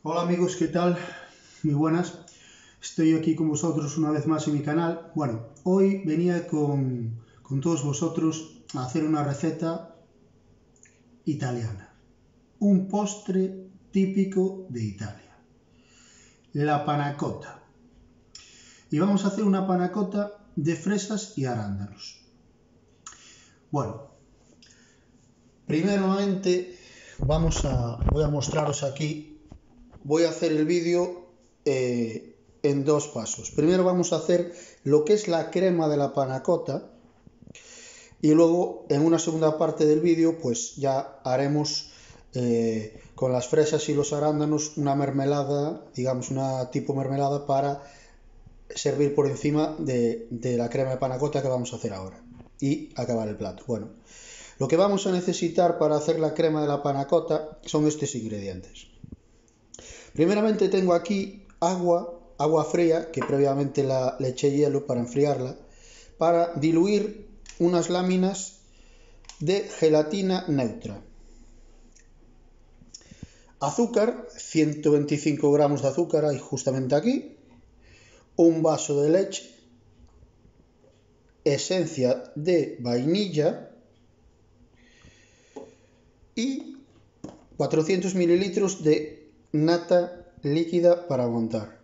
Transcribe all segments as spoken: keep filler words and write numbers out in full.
Hola amigos, ¿qué tal? Muy buenas. Estoy aquí con vosotros una vez más en mi canal. Bueno, hoy venía con, con todos vosotros a hacer una receta italiana. Un postre típico de Italia. La panna cotta. Y vamos a hacer una panna cotta de fresas y arándanos. Bueno, primeramente vamos a, voy a mostraros aquí. Voy a hacer el vídeo eh, en dos pasos. Primero vamos a hacer lo que es la crema de la panna cotta y luego en una segunda parte del vídeo pues ya haremos eh, con las fresas y los arándanos una mermelada, digamos una tipo mermelada para servir por encima de, de la crema de panna cotta que vamos a hacer ahora y acabar el plato. Bueno, lo que vamos a necesitar para hacer la crema de la panna cotta son estos ingredientes. Primeramente tengo aquí agua, agua fría, que previamente la, le eché hielo para enfriarla, para diluir unas láminas de gelatina neutra. Azúcar, ciento veinticinco gramos de azúcar hay justamente aquí, un vaso de leche, esencia de vainilla y cuatrocientos mililitros de nata líquida para montar.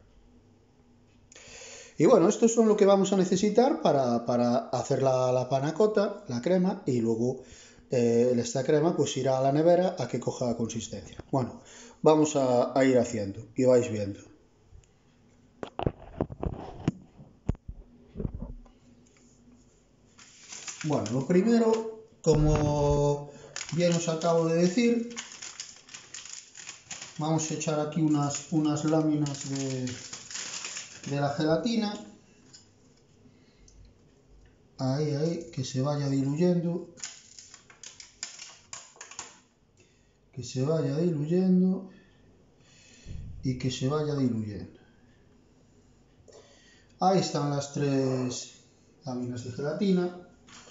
Y bueno, estos son lo que vamos a necesitar para, para hacer la, la panna cotta, la crema, y luego eh, esta crema pues irá a la nevera a que coja consistencia. Bueno, vamos a, a ir haciendo y vais viendo. Bueno, lo primero, como bien os acabo de decir, vamos a echar aquí unas, unas láminas de, de la gelatina. Ahí, ahí, que se vaya diluyendo. Que se vaya diluyendo. Y que se vaya diluyendo. Ahí están las tres láminas de gelatina.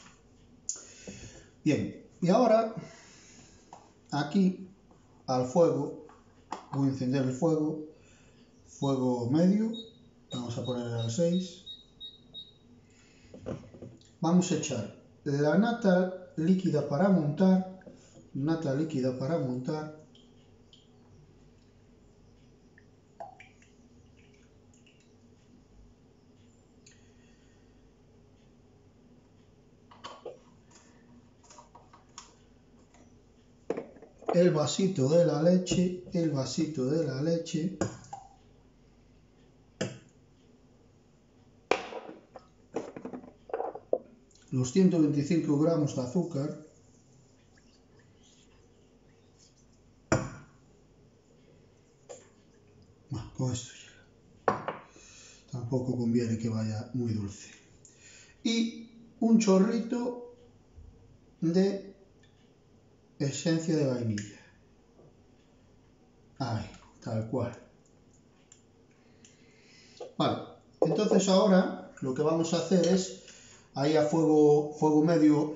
Bien, y ahora, aquí, al fuego, voy a encender el fuego. Fuego medio. Vamos a poner al seis. Vamos a echar la nata líquida para montar, nata líquida para montar, el vasito de la leche, el vasito de la leche, los ciento veinticinco gramos de azúcar, bueno, con esto llega, tampoco conviene que vaya muy dulce, y un chorrito de esencia de vainilla, ahí, tal cual. Vale, entonces ahora lo que vamos a hacer es, ahí a fuego, fuego medio,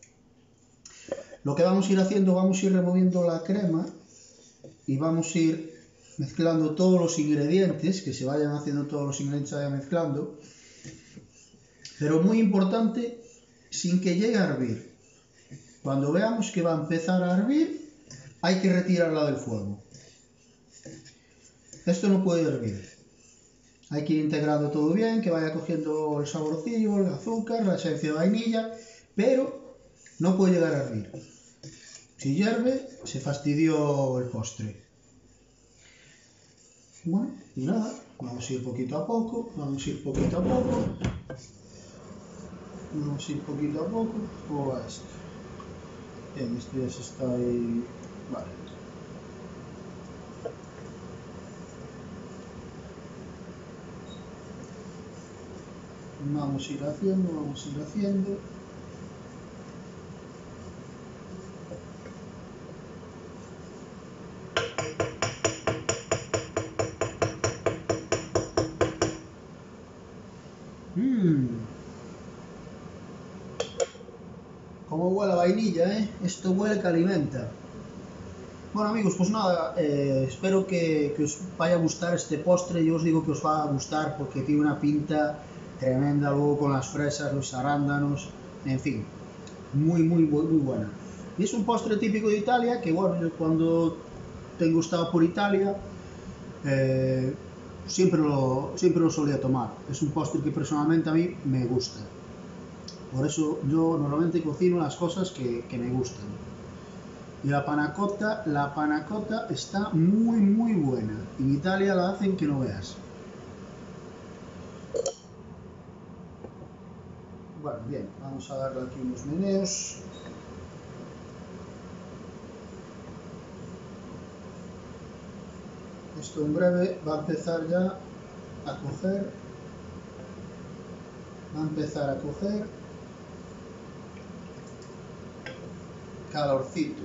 lo que vamos a ir haciendo, vamos a ir removiendo la crema y vamos a ir mezclando todos los ingredientes, que se vayan haciendo todos los ingredientes, se vayan mezclando, pero muy importante, sin que llegue a hervir. Cuando veamos que va a empezar a hervir, hay que retirarla del fuego. Esto no puede hervir. Hay que ir integrando todo bien, que vaya cogiendo el saborcillo, el azúcar, la esencia de vainilla, pero no puede llegar a hervir. Si hierve, se fastidió el postre. Bueno, y nada, vamos a ir poquito a poco, vamos a ir poquito a poco, vamos a ir poquito a poco, ¿cómo va esto? Bien, esto ya se está ahí, vale. Vamos a ir haciendo, vamos a ir haciendo. Mmm. Cómo huele a vainilla, ¿eh? Esto huele que alimenta. Bueno amigos, pues nada, eh, espero que, que os vaya a gustar este postre. Yo os digo que os va a gustar porque tiene una pinta tremenda, luego con las fresas, los arándanos, en fin, muy, muy, muy, muy buena. Y es un postre típico de Italia que, bueno, yo cuando tengo estado por Italia, eh, siempre, lo, siempre lo solía tomar. Es un postre que personalmente a mí me gusta. Por eso yo normalmente cocino las cosas que, que me gustan. Y la panacota, la panacota está muy, muy buena. En Italia la hacen que no veas. Bueno, bien, vamos a darle aquí unos meneos. Esto en breve va a empezar ya a coger. Va a empezar a coger calorcito.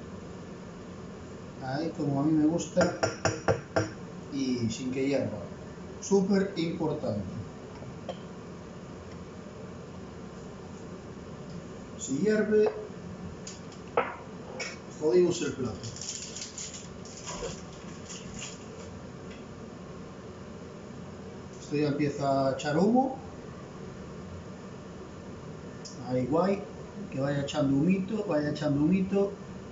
Ahí como a mí me gusta y sin que hierva. Súper importante. Si hierve, jodimos el plato. Esto ya empieza a echar humo. Ahí guay. Que vaya echando humito, vaya echando humito.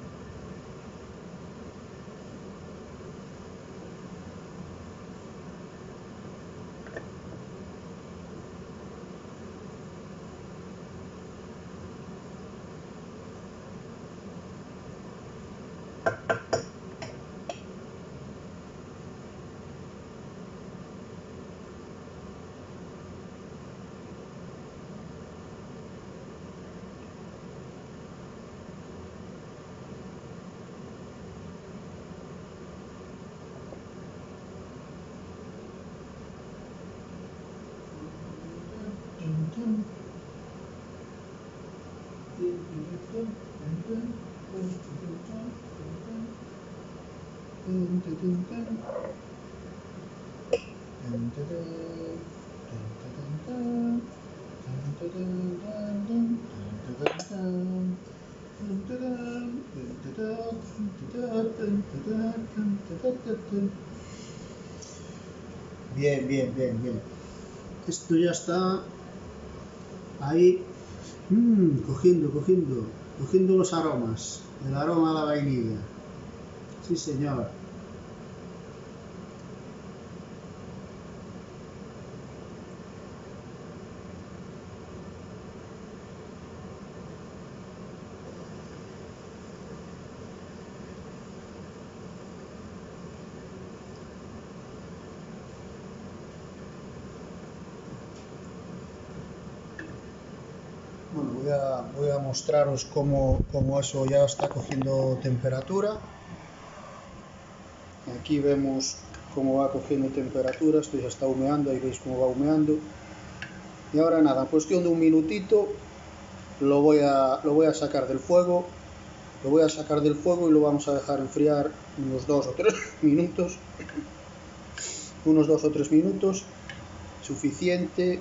Bien, bien, bien, bien. Esto ya está ahí, mmm, cogiendo, cogiendo, cogiendo los aromas, el aroma de la vainilla. Sí, señor. Bueno, voy a, voy a mostraros cómo, cómo eso ya está cogiendo temperatura. Aquí vemos cómo va cogiendo temperatura, esto ya está humeando, ahí veis cómo va humeando. Y ahora nada, en cuestión de un minutito lo voy a, lo voy a sacar del fuego. Lo voy a sacar del fuego y lo vamos a dejar enfriar unos dos o tres minutos. Unos dos o tres minutos, suficiente.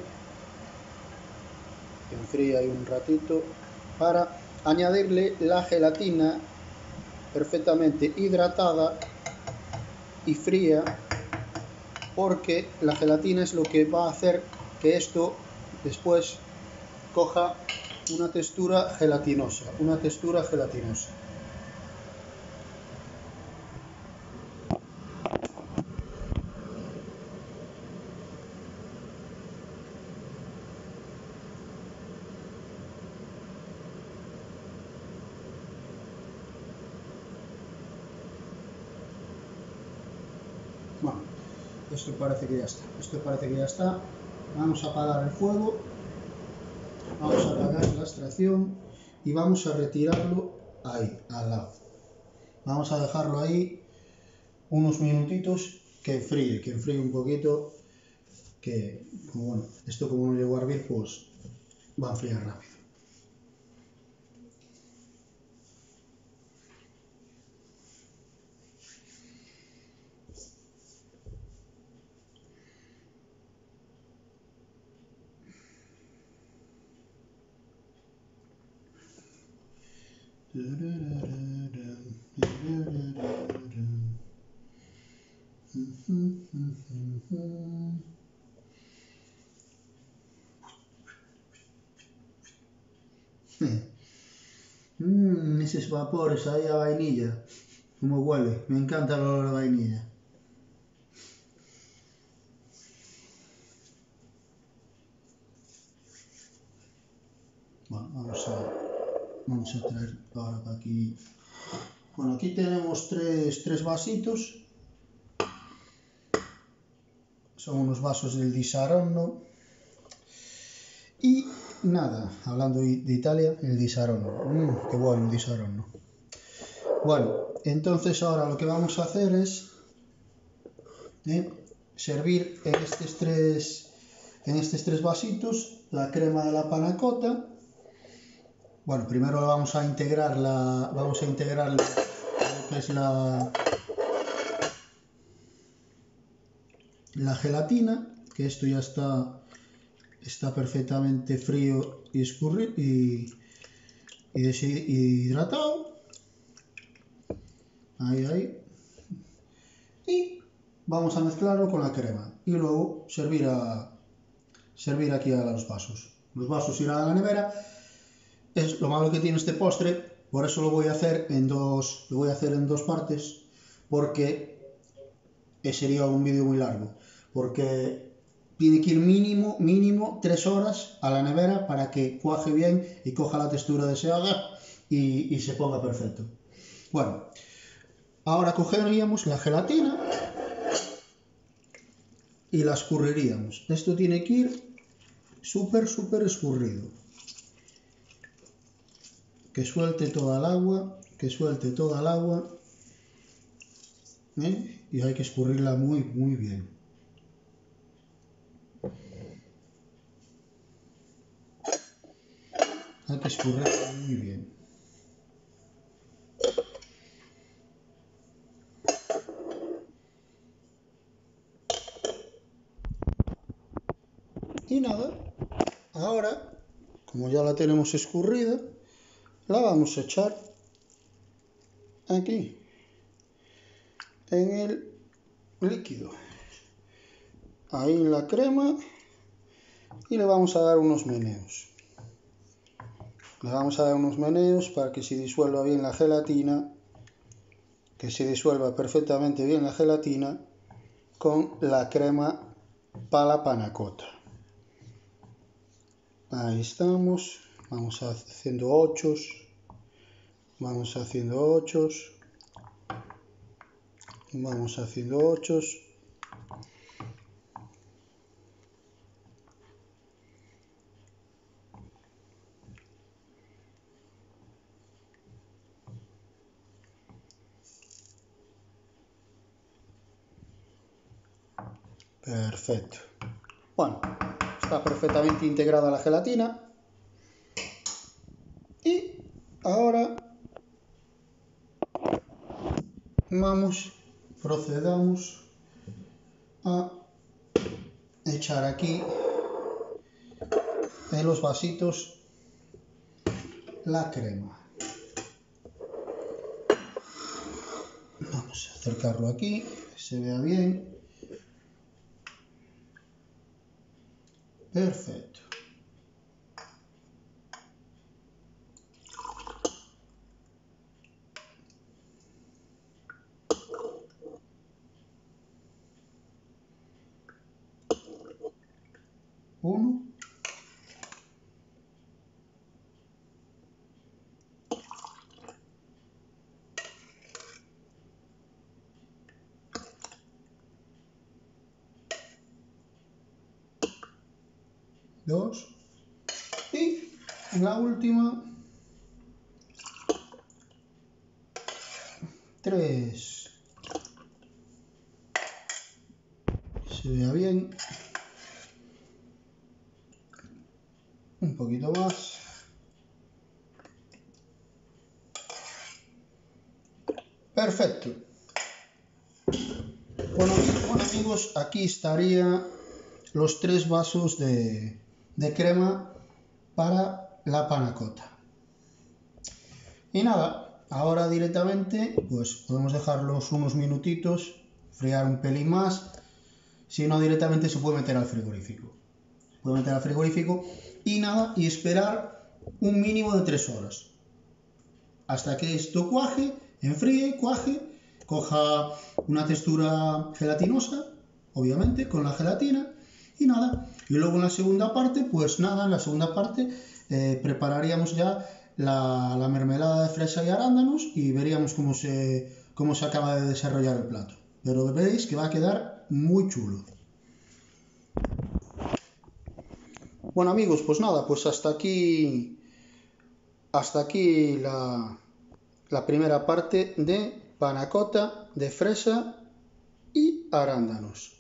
Que enfríe ahí un ratito para añadirle la gelatina perfectamente hidratada y fría, porque la gelatina es lo que va a hacer que esto después coja una textura gelatinosa, una textura gelatinosa. Bueno, esto parece que ya está, esto parece que ya está. Vamos a apagar el fuego, vamos a apagar la extracción y vamos a retirarlo ahí, al lado. Vamos a dejarlo ahí unos minutitos que enfríe, que enfríe un poquito, que como bueno, esto como no llegó a hervir, pues va a enfriar rápido. bastantes vapores ahí a vainilla. Como huele, me encanta el olor a vainilla. Bueno, vamos a, vamos a traer ahora para aquí. Bueno, aquí tenemos tres, tres vasitos. Son unos vasos del Di Saronno. Y nada, hablando de Italia, el Di Saronno. Mm, qué bueno el Di Saronno. Bueno, entonces ahora lo que vamos a hacer es eh, servir en estos tres, en estos tres vasitos la crema de la panna cotta. Bueno, primero vamos a integrar la, vamos a integrar lo que es la, la gelatina, que esto ya está, está perfectamente frío y, escurri, y, y, y hidratado. Ahí, ahí. Y vamos a mezclarlo con la crema y luego servir, a, servir aquí a los vasos. Los vasos irán a la nevera. Es lo malo que tiene este postre, por eso lo voy a hacer en dos, lo voy a hacer en dos partes, porque sería un vídeo muy largo, porque tiene que ir mínimo, mínimo tres horas a la nevera para que cuaje bien y coja la textura deseada y, y se ponga perfecto. Bueno, ahora cogeríamos la gelatina y la escurriríamos. Esto tiene que ir súper, súper escurrido. Que suelte toda el agua, que suelte toda el agua. ¿Eh? Y hay que escurrirla muy, muy bien. Hay que escurrirla muy bien. Y nada, ahora, como ya la tenemos escurrida, la vamos a echar aquí, en el líquido, ahí en la crema, y le vamos a dar unos meneos. Le vamos a dar unos meneos para que se disuelva bien la gelatina, que se disuelva perfectamente bien la gelatina con la crema para la panna cotta. Ahí estamos, vamos haciendo ochos, vamos haciendo ochos, vamos haciendo ochos. Perfecto. Bueno, está perfectamente integrada la gelatina. Y ahora vamos, procedamos a echar aquí en los vasitos la crema. Vamos a acercarlo aquí, que se vea bien. Perfecto. Uno. Dos. Y la última. Tres. Se vea bien. Un poquito más. Perfecto. Bueno, bueno amigos, aquí estaría los tres vasos de, de crema para la panna cotta. Y nada, ahora directamente pues podemos dejarlos unos minutitos, enfriar un pelín más. Si no, directamente se puede meter al frigorífico. Se puede meter al frigorífico y nada, y esperar un mínimo de tres horas. hasta que esto cuaje, enfríe, cuaje, coja una textura gelatinosa, obviamente, con la gelatina, y nada. Y luego en la segunda parte, pues nada, en la segunda parte eh, prepararíamos ya la, la mermelada de fresa y arándanos y veríamos cómo se, cómo se acaba de desarrollar el plato. Pero veréis que va a quedar muy chulo. Bueno amigos, pues nada, pues hasta aquí, hasta aquí la, la primera parte de panna cotta de fresa y arándanos.